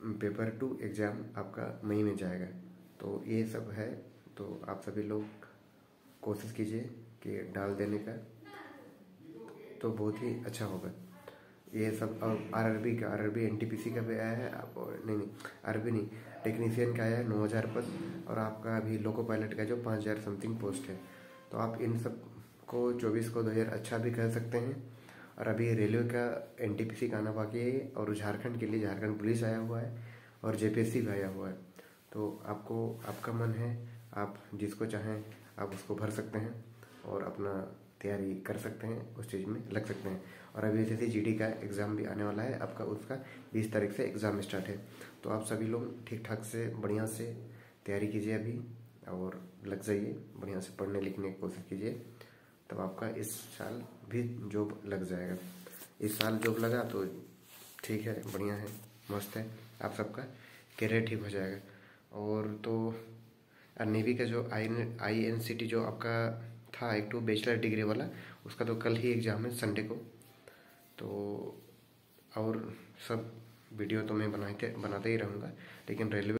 Paper 2 exam आपका मई में जाएगा। तो ये सब है, तो आप सभी लोग कोशिश कीजिए कि डाल देने का, तो बहुत ही अच्छा होगा ये सब। और आरआरबी एनटीपीसी का भी आया है, आप नहीं आरआरबी नहीं, टेक्नीशियन का आया है 9000 पद, और आपका अभी लोको पायलट का जो 5000 समथिंग पोस्ट है। तो आप इन सब को 24 को 2000 अच्छा भी कर सकते हैं। और अभी रेलवे का एनटीपीसी का आना बाकी है, और झारखंड के लिए झारखंड पुलिस आया हुआ है और जेपीएससी भी आया हुआ है। तो आपको आपका मन है, आप जिसको चाहें आप उसको भर सकते हैं और अपना तैयारी कर सकते हैं, उस चीज़ में लग सकते हैं। और अभी जैसे जीडी का एग्ज़ाम भी आने वाला है आपका, उसका 20 तारीख से एग्ज़ाम स्टार्ट है। तो आप सभी लोग ठीक ठाक से बढ़िया से तैयारी कीजिए अभी, और लग जाइए, बढ़िया से पढ़ने लिखने की कोशिश कीजिए, तब आपका इस साल भी जॉब लग जाएगा। इस साल जॉब लगा तो ठीक है, बढ़िया है, मस्त है, आप सबका करियर ठीक हो जाएगा। और तो नेवी का जो INCT जो आपका था एक तो बैचलर डिग्री वाला, उसका तो कल ही एग्ज़ाम है संडे को। तो और सब वीडियो तो मैं बनाते ही रहूँगा, लेकिन रेलवे